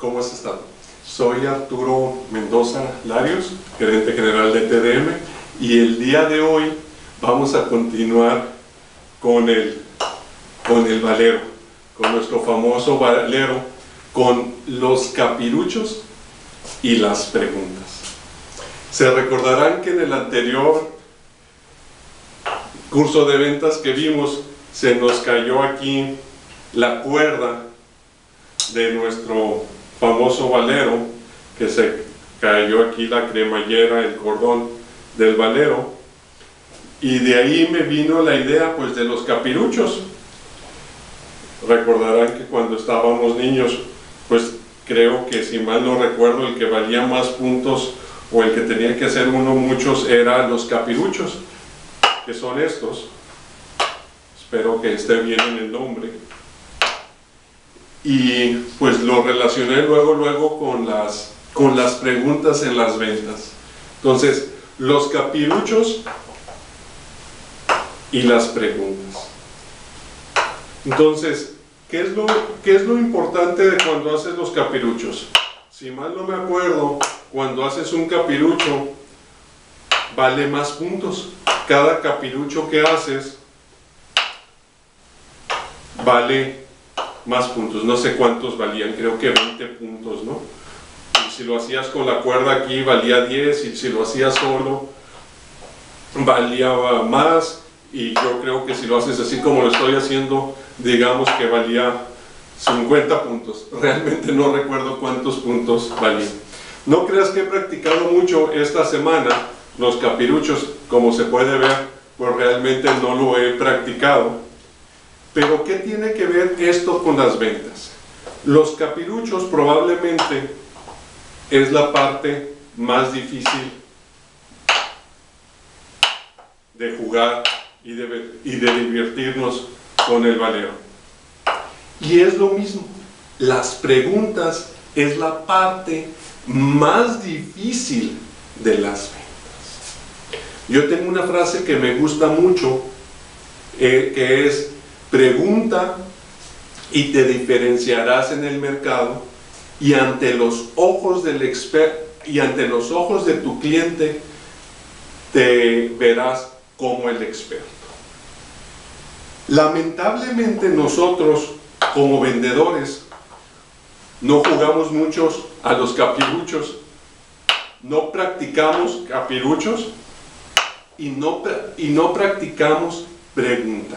¿Cómo has estado? Soy Arturo Mendoza Larios, gerente general de TDM, y el día de hoy vamos a continuar con el valero, con nuestro famoso valero, con los capiruchos y las preguntas. Se recordarán que en el anterior curso de ventas que vimos, se nos cayó aquí la cuerda de nuestro famoso valero, que se cayó aquí la cremallera, el cordón del valero, y de ahí me vino la idea pues de los capiruchos. Recordarán que cuando estábamos niños, pues creo que, si mal no recuerdo, el que valía más puntos o el que tenía que hacer uno muchos eran los capiruchos, que son estos. Espero que esté bien en el nombre. Y pues lo relacioné luego con las preguntas en las ventas. Entonces, los capiruchos y las preguntas. Entonces, ¿qué es lo importante de cuando haces los capiruchos? Si mal no me acuerdo, cuando haces un capirucho, vale más puntos. Cada capirucho que haces vale más puntos. No sé cuántos valían, creo que 20 puntos, ¿no? Y si lo hacías con la cuerda aquí, valía 10, y si lo hacías solo, valía más. Y yo creo que si lo haces así como lo estoy haciendo, digamos que valía 50 puntos. Realmente no recuerdo cuántos puntos valían. No creas que he practicado mucho esta semana los capiruchos, como se puede ver, pues realmente no lo he practicado. Pero ¿qué tiene que ver esto con las ventas? Los capiruchos probablemente es la parte más difícil de jugar y de divertirnos con el valero. Y es lo mismo, las preguntas es la parte más difícil de las ventas. Yo tengo una frase que me gusta mucho, que es: pregunta y te diferenciarás en el mercado, y ante los ojos del experto y ante los ojos de tu cliente te verás como el experto. Lamentablemente nosotros como vendedores no jugamos muchos a los capiruchos, no practicamos capiruchos y no practicamos preguntar.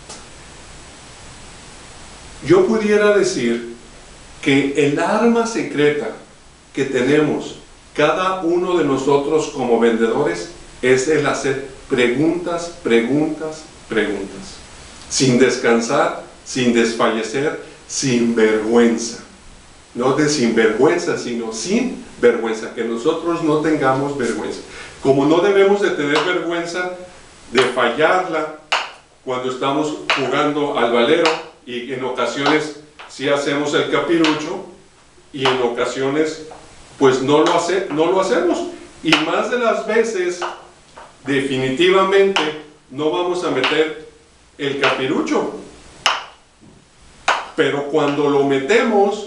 Yo pudiera decir que el arma secreta que tenemos cada uno de nosotros como vendedores es el hacer preguntas, preguntas, preguntas, sin descansar, sin desfallecer, sin vergüenza. No de sinvergüenza, sino sin vergüenza, que nosotros no tengamos vergüenza. Como no debemos de tener vergüenza de fallarla cuando estamos jugando al valero, y en ocasiones sí hacemos el capirucho y en ocasiones pues no lo hacemos, y más de las veces definitivamente no vamos a meter el capirucho, pero cuando lo metemos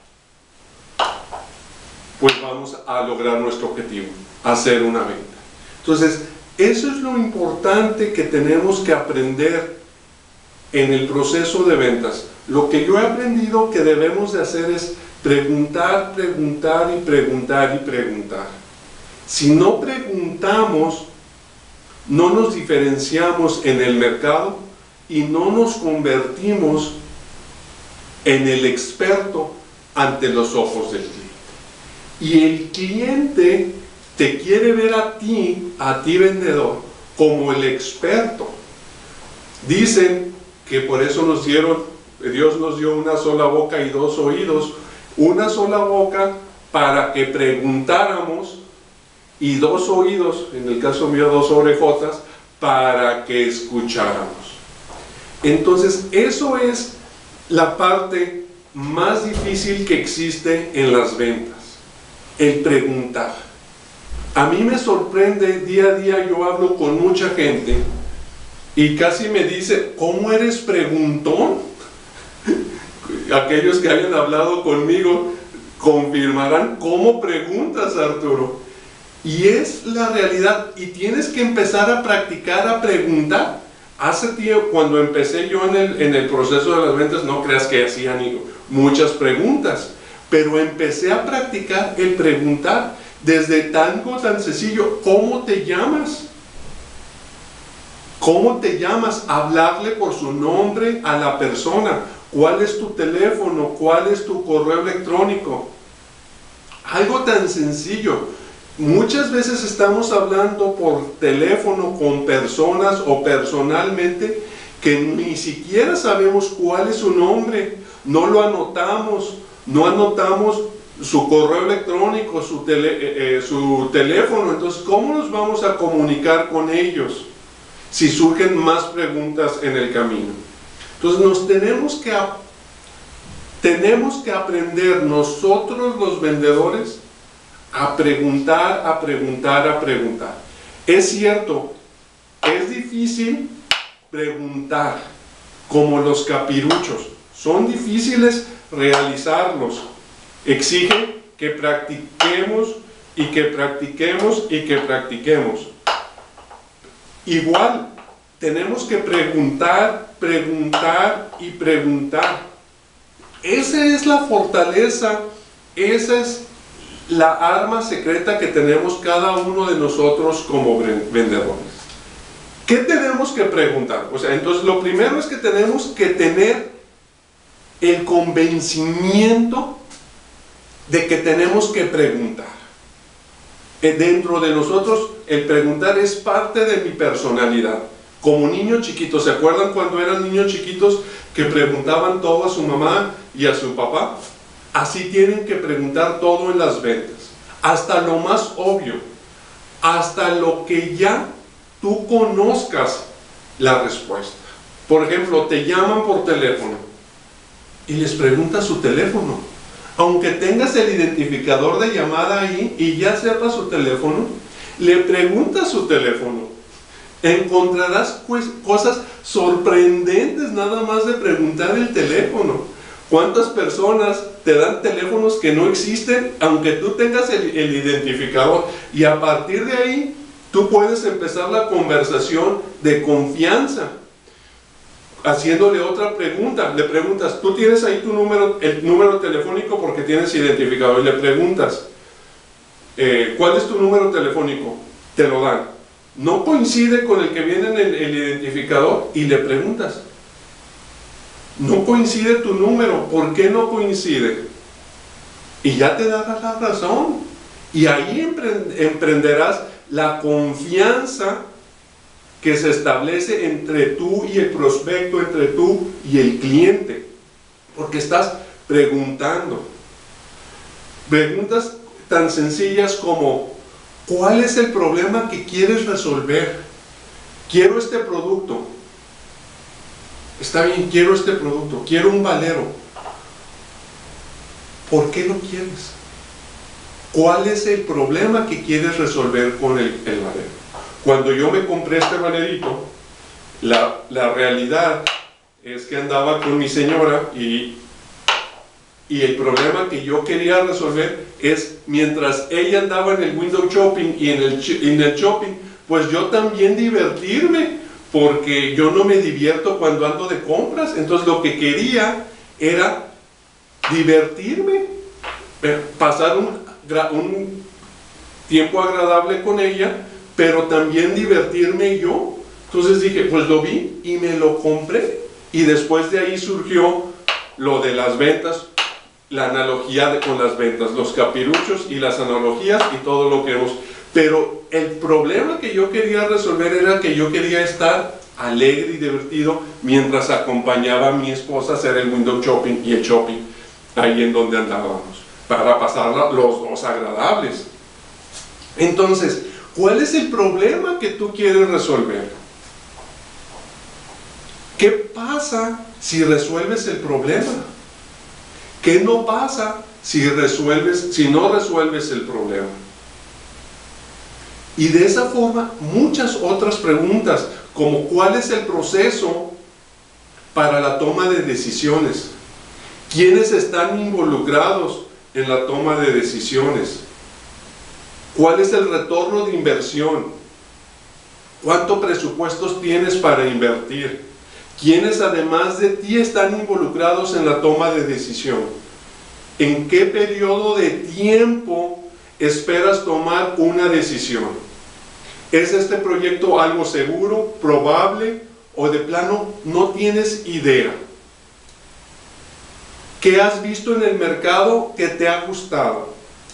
pues vamos a lograr nuestro objetivo, hacer una venta. Entonces eso es lo importante que tenemos que aprender en el proceso de ventas. Lo que yo he aprendido que debemos de hacer es preguntar, preguntar y preguntar y preguntar. Si no preguntamos, no nos diferenciamos en el mercado y no nos convertimos en el experto ante los ojos del cliente. Y el cliente te quiere ver a ti vendedor, como el experto. Dicen que por eso Dios nos dio una sola boca y dos oídos. Una sola boca para que preguntáramos, y dos oídos, en el caso mío 2 orejotas, para que escucháramos. Entonces eso es la parte más difícil que existe en las ventas, el preguntar. A mí me sorprende, día a día yo hablo con mucha gente y casi me dice: ¿cómo eres preguntón? Aquellos que hayan hablado conmigo confirmarán cómo preguntas, Arturo. Y es la realidad, y tienes que empezar a practicar, a preguntar. Hace tiempo, cuando empecé yo en el proceso de las ventas, no creas que hacía muchas preguntas, pero empecé a practicar el preguntar desde algo tan sencillo: ¿cómo te llamas? ¿Cómo te llamas? Hablarle por su nombre a la persona. ¿Cuál es tu teléfono? ¿Cuál es tu correo electrónico? Algo tan sencillo. Muchas veces estamos hablando por teléfono con personas o personalmente que ni siquiera sabemos cuál es su nombre, no lo anotamos, no anotamos su correo electrónico, su teléfono. Entonces, ¿cómo nos vamos a comunicar con ellos si surgen más preguntas en el camino? Entonces, tenemos que aprender nosotros los vendedores a preguntar, a preguntar, a preguntar. Es cierto, es difícil preguntar, como los capiruchos. Son difíciles realizarlos. Exige que practiquemos y que practiquemos y que practiquemos. Igual, tenemos que preguntar, preguntar y preguntar. Esa es la fortaleza, esa es la arma secreta que tenemos cada uno de nosotros como vendedores. ¿Qué tenemos que preguntar? O sea, entonces lo primero es que tenemos que tener el convencimiento de que tenemos que preguntar. Dentro de nosotros, el preguntar es parte de mi personalidad. Como niño chiquito, ¿se acuerdan cuando eran niños chiquitos que preguntaban todo a su mamá y a su papá? Así tienen que preguntar todo en las ventas, hasta lo más obvio, hasta lo que ya tú conozcas la respuesta. Por ejemplo, te llaman por teléfono y les preguntas su teléfono. Aunque tengas el identificador de llamada ahí y ya sepas su teléfono, le preguntas su teléfono. Encontrarás cosas sorprendentes nada más de preguntar el teléfono. ¿Cuántas personas te dan teléfonos que no existen, aunque tú tengas el identificador? Y a partir de ahí, tú puedes empezar la conversación de confianza, haciéndole otra pregunta. Le preguntas, tú tienes ahí tu número, el número telefónico porque tienes identificador, y le preguntas, ¿cuál es tu número telefónico? Te lo dan. No coincide con el que viene en el identificador, y le preguntas, no coincide tu número, ¿por qué no coincide? Y ya te darás la razón, y ahí emprenderás la confianza que se establece entre tú y el prospecto, entre tú y el cliente, porque estás preguntando. Preguntas tan sencillas como: ¿cuál es el problema que quieres resolver? Quiero este producto. Está bien, quiero este producto, quiero un valero. ¿Por qué lo quieres? ¿Cuál es el problema que quieres resolver con el valero? Cuando yo me compré este valerito, la realidad es que andaba con mi señora y el problema que yo quería resolver es, mientras ella andaba en el window shopping y en el shopping, pues yo también divertirme, porque yo no me divierto cuando ando de compras. Entonces lo que quería era divertirme, pasar un tiempo agradable con ella, pero también divertirme yo. Entonces dije, pues lo vi y me lo compré, y después de ahí surgió lo de las ventas, la analogía con las ventas, los capiruchos y las analogías y todo lo que hemos. Pero el problema que yo quería resolver era que yo quería estar alegre y divertido mientras acompañaba a mi esposa a hacer el window shopping y el shopping ahí en donde andábamos, para pasarla los dos agradables. Entonces, ¿cuál es el problema que tú quieres resolver? ¿Qué pasa si resuelves el problema? ¿Qué no pasa si no resuelves el problema? Y de esa forma, muchas otras preguntas, como ¿cuál es el proceso para la toma de decisiones? ¿Quiénes están involucrados en la toma de decisiones? ¿Cuál es el retorno de inversión? ¿Cuántos presupuestos tienes para invertir? ¿Quiénes además de ti están involucrados en la toma de decisión? ¿En qué periodo de tiempo esperas tomar una decisión? ¿Es este proyecto algo seguro, probable o de plano no tienes idea? ¿Qué has visto en el mercado que te ha gustado?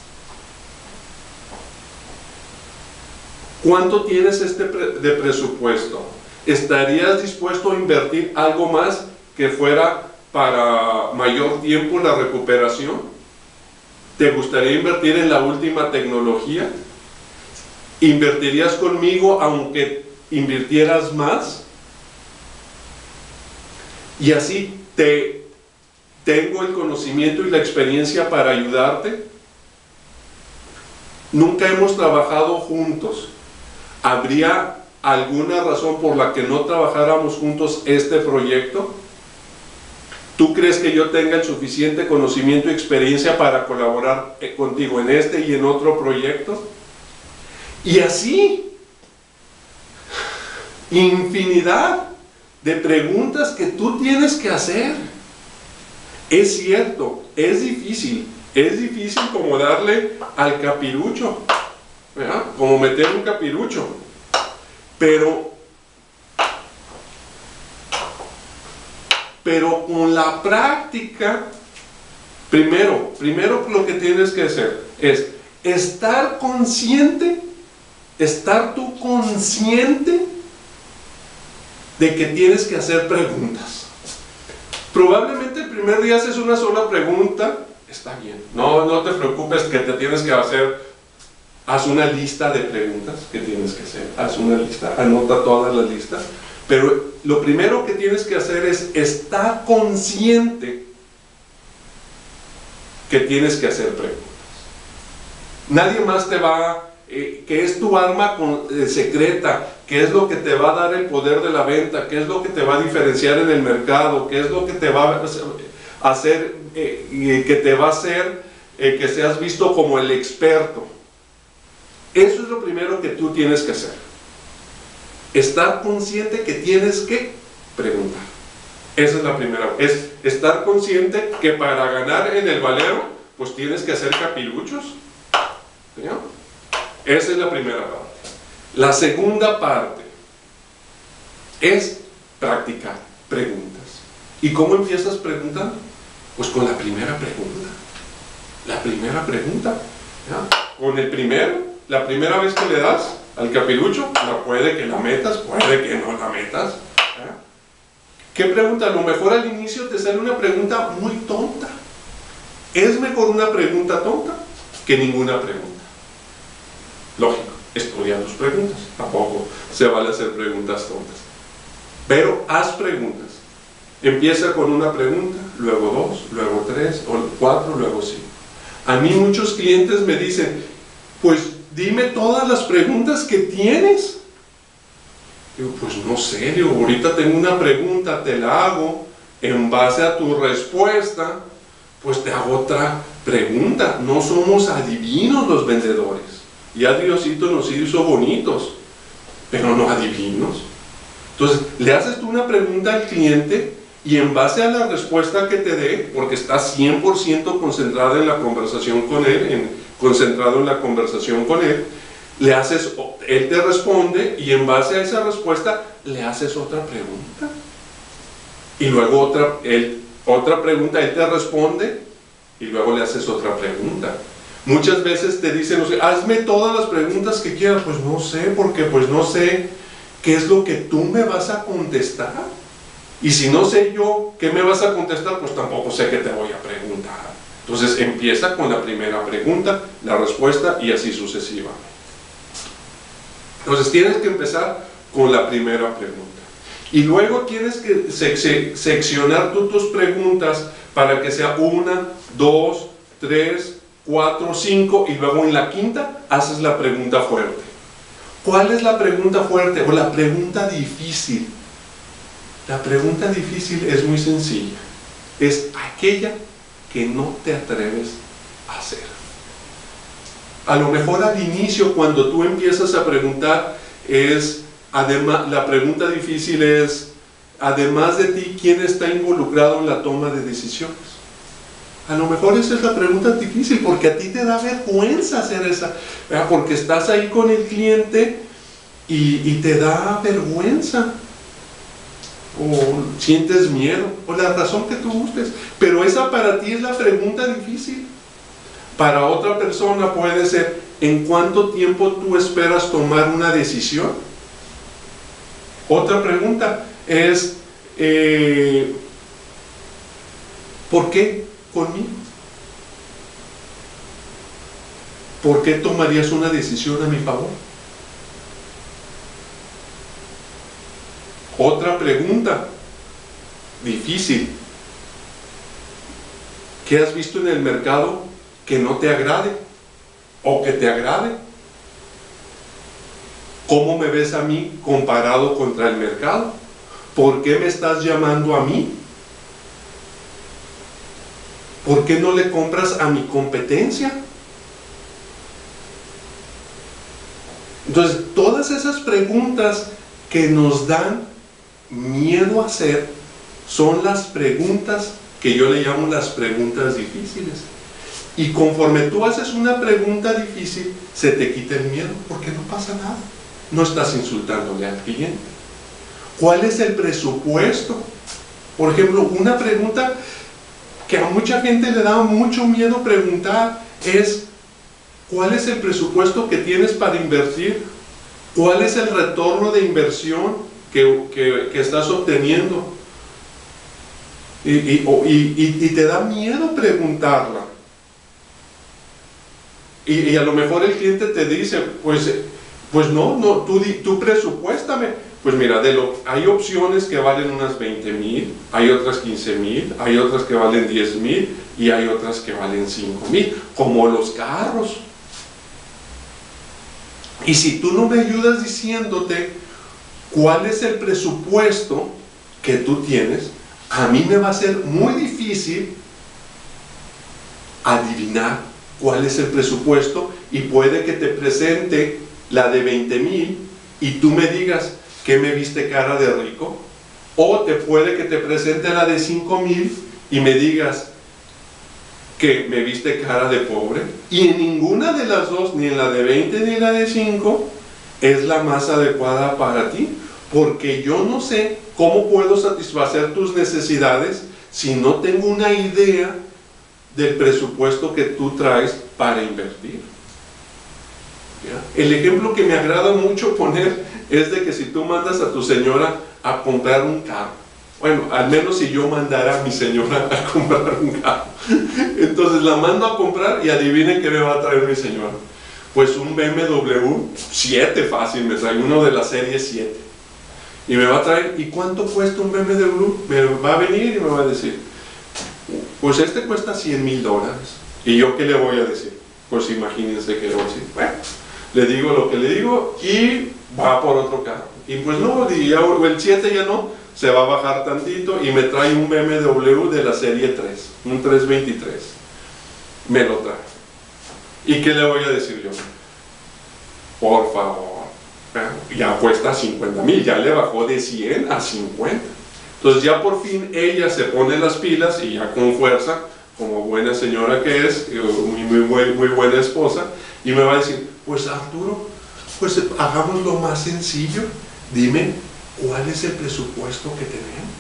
¿Cuánto tienes de presupuesto? ¿Estarías dispuesto a invertir algo más que fuera para mayor tiempo la recuperación? ¿Te gustaría invertir en la última tecnología? ¿Invertirías conmigo aunque invirtieras más? Y así tengo el conocimiento y la experiencia para ayudarte. Nunca hemos trabajado juntos. ¿Habría alguna razón por la que no trabajáramos juntos este proyecto? ¿Tú crees que yo tenga el suficiente conocimiento y experiencia para colaborar contigo en este y en otro proyecto? Y así, infinidad de preguntas que tú tienes que hacer. Es cierto, es difícil como darle al capirucho, ¿verdad? Como meter un capirucho, pero con la práctica, primero lo que tienes que hacer es estar consciente, estar tú consciente de que tienes que hacer preguntas. Probablemente el primer día haces una sola pregunta, está bien, no te preocupes que te tienes que hacer, haz una lista de preguntas que tienes que hacer, haz una lista, anota todas las listas, pero lo primero que tienes que hacer es estar consciente que tienes que hacer preguntas. Nadie más te va, que es tu arma secreta, que es lo que te va a dar el poder de la venta, que es lo que te va a diferenciar en el mercado, que es lo que te va a hacer, que seas visto como el experto. Eso es lo primero que tú tienes que hacer. Estar consciente que tienes que preguntar. Esa es la primera. Es estar consciente que para ganar en el valero, pues tienes que hacer capiruchos. ¿Sí? Esa es la primera parte. La segunda parte es practicar preguntas. ¿Y cómo empiezas preguntando? Pues con la primera pregunta. La primera pregunta. ¿Ya? Con el primero, la primera vez que le das al capirucho, puede que la metas, puede que no la metas. ¿Ya? ¿Qué pregunta? A lo mejor al inicio te sale una pregunta muy tonta. Es mejor una pregunta tonta que ninguna pregunta. Lógico, estudia tus preguntas. Tampoco se vale hacer preguntas tontas. Pero haz preguntas. Empieza con una pregunta, luego dos, luego tres, o cuatro, luego cinco. A mí muchos clientes me dicen, pues dime todas las preguntas que tienes. Digo, pues no sé, digo, ahorita tengo una pregunta, te la hago, en base a tu respuesta, pues te hago otra pregunta. No somos adivinos los vendedores. Ya Diosito nos hizo bonitos, pero no adivinos. Entonces, le haces tú una pregunta al cliente y en base a la respuesta que te dé, porque estás 100% concentrado en la conversación con él, concentrado en la conversación con él, le haces, él te responde y en base a esa respuesta le haces otra pregunta. Y luego otra pregunta, él te responde y luego le haces otra pregunta. Muchas veces te dicen, hazme todas las preguntas que quieras. Pues no sé, porque pues no sé qué es lo que tú me vas a contestar. Y si no sé yo qué me vas a contestar, pues tampoco sé qué te voy a preguntar. Entonces empieza con la primera pregunta, la respuesta y así sucesivamente. Entonces tienes que empezar con la primera pregunta. Y luego tienes que seccionar tú tus preguntas para que sea 1, 2, 3, 4, 5 y luego en la quinta haces la pregunta fuerte. ¿Cuál es la pregunta fuerte o la pregunta difícil? La pregunta difícil es muy sencilla. Es aquella que no te atreves hacer. A lo mejor al inicio, cuando tú empiezas a preguntar, la pregunta difícil es, además de ti, ¿quién está involucrado en la toma de decisiones? A lo mejor esa es la pregunta difícil, porque a ti te da vergüenza hacer esa, ¿verdad? Porque estás ahí con el cliente y te da vergüenza, o sientes miedo, o la razón que tú gustes, pero esa para ti es la pregunta difícil. Para otra persona puede ser, ¿en cuánto tiempo tú esperas tomar una decisión? Otra pregunta es, ¿por qué conmigo? ¿Por qué tomarías una decisión a mi favor? Otra pregunta difícil. ¿Qué has visto en el mercado que no te agrade o que te agrade? ¿Cómo me ves a mí comparado contra el mercado? ¿Por qué me estás llamando a mí? ¿Por qué no le compras a mi competencia? Entonces, todas esas preguntas que nos dan miedo a hacer son las preguntas que yo le llamo las preguntas difíciles. Y conforme tú haces una pregunta difícil, se te quita el miedo, porque no pasa nada. No estás insultándole al cliente. ¿Cuál es el presupuesto? Por ejemplo, una pregunta que a mucha gente le da mucho miedo preguntar es: ¿cuál es el presupuesto que tienes para invertir? ¿Cuál es el retorno de inversión que estás obteniendo? Y te da miedo preguntarla. Y a lo mejor el cliente te dice, pues no, tú presupuéstame. Pues mira, hay opciones que valen unas 20,000, hay otras 15,000, hay otras que valen 10,000 y hay otras que valen 5,000, como los carros. Y si tú no me ayudas diciéndote cuál es el presupuesto que tú tienes, a mí me va a ser muy difícil adivinar cuál es el presupuesto, y puede que te presente la de 20,000 y tú me digas que me viste cara de rico, o puede que te presente la de 5,000 y me digas que me viste cara de pobre, y en ninguna de las dos, ni en la de 20 ni en la de 5, es la más adecuada para ti, porque yo no sé cómo puedo satisfacer tus necesidades si no tengo una idea del presupuesto que tú traes para invertir. ¿Ya? El ejemplo que me agrada mucho poner es de que si tú mandas a tu señora a comprar un carro, bueno, al menos si yo mandara a mi señora a comprar un carro, entonces la mando a comprar y adivinen qué me va a traer mi señora. Pues un BMW 7 fácil, me trae uno de la serie 7 y me va a traer. ¿Y cuánto cuesta un BMW? Me va a venir y me va a decir, pues este cuesta $100,000. ¿Y yo qué le voy a decir? Pues imagínense que le voy a decir, bueno, le digo lo que le digo y va por otro carro. Y pues no, el 7 ya no, se va a bajar tantito y me trae un BMW de la serie 3, un 323. Me lo trae. ¿Y qué le voy a decir yo? Por favor, ya cuesta 50,000, ya le bajó de 100 a 50. Entonces ya por fin ella se pone las pilas y ya con fuerza, como buena señora que es, muy buena esposa, y me va a decir, pues Arturo, pues hagamos lo más sencillo, dime cuál es el presupuesto que tenemos.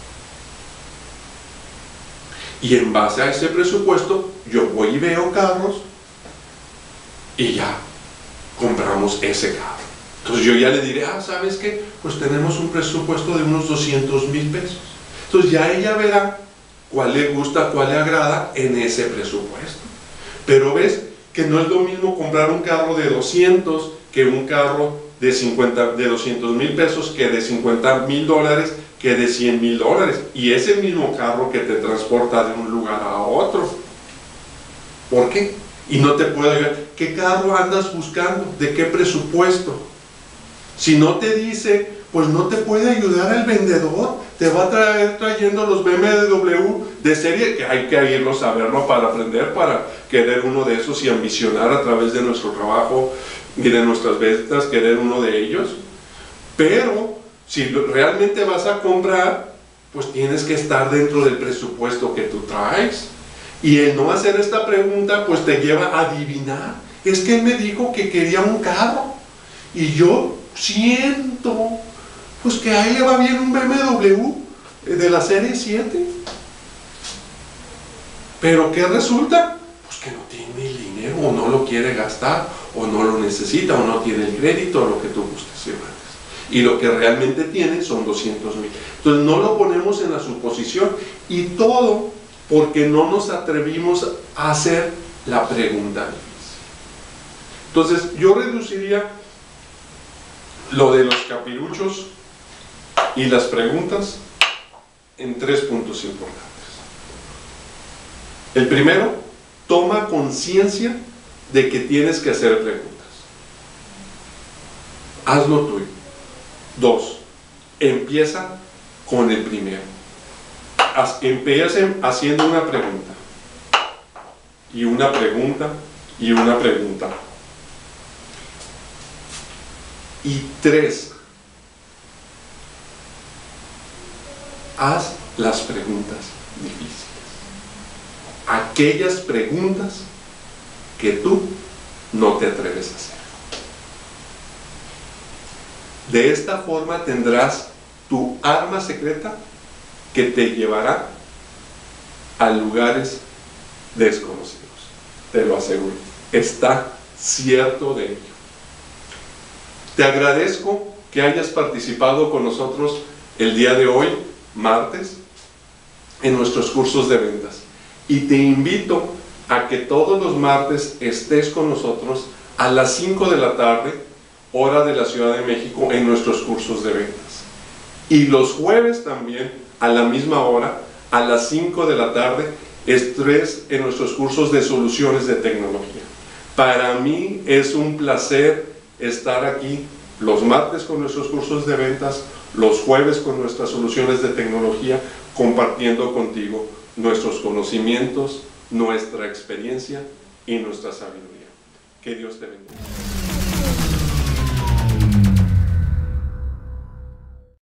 Y en base a ese presupuesto, yo voy y veo carros y ya compramos ese carro. Entonces yo ya le diré, ¿sabes qué? Pues tenemos un presupuesto de unos 200,000 pesos. Entonces ya ella verá cuál le gusta, cuál le agrada en ese presupuesto. Pero ves que no es lo mismo comprar un carro de 200 que un carro de 200,000 pesos, que de $50,000, que de $100,000. Y es el mismo carro que te transporta de un lugar a otro. ¿Por qué? Y no te puedo ayudar. ¿Qué carro andas buscando? ¿De qué presupuesto? Si no te dice, pues no te puede ayudar el vendedor, te va a traer trayendo los BMW de serie, que hay que irlos a verlo para aprender, para querer uno de esos y ambicionar a través de nuestro trabajo y de nuestras ventas, querer uno de ellos. Pero si realmente vas a comprar, pues tienes que estar dentro del presupuesto que tú traes. Y el no hacer esta pregunta, pues te lleva a adivinar. Es que él me dijo que quería un carro, y yo siento, pues que a él le va bien un BMW de la serie 7. Pero ¿qué resulta? Pues que no tiene el dinero, o no lo quiere gastar, o no lo necesita, o no tiene el crédito, o lo que tú gustes y mandes. Y lo que realmente tiene son 200,000. Entonces no lo ponemos en la suposición, y todo porque no nos atrevimos a hacer la pregunta difícil. Entonces yo reduciría lo de los capiruchos y las preguntas en 3 puntos importantes. El primero, toma conciencia de que tienes que hacer preguntas. Hazlo tuyo. 2, empieza con el primero. Empiecen haciendo una pregunta, y una pregunta, y una pregunta. Y 3, haz las preguntas difíciles. Aquellas preguntas que tú no te atreves a hacer. De esta forma tendrás tu arma secreta que te llevará a lugares desconocidos. Te lo aseguro. Está cierto de ello. Te agradezco que hayas participado con nosotros el día de hoy, martes, en nuestros cursos de ventas. Y te invito a que todos los martes estés con nosotros a las 5 de la tarde, hora de la Ciudad de México, en nuestros cursos de ventas. Y los jueves también, a la misma hora, a las 5 de la tarde, estés en nuestros cursos de soluciones de tecnología. Para mí es un placer estar aquí los martes con nuestros cursos de ventas, los jueves con nuestras soluciones de tecnología, compartiendo contigo nuestros conocimientos, nuestra experiencia y nuestra sabiduría. Que Dios te bendiga.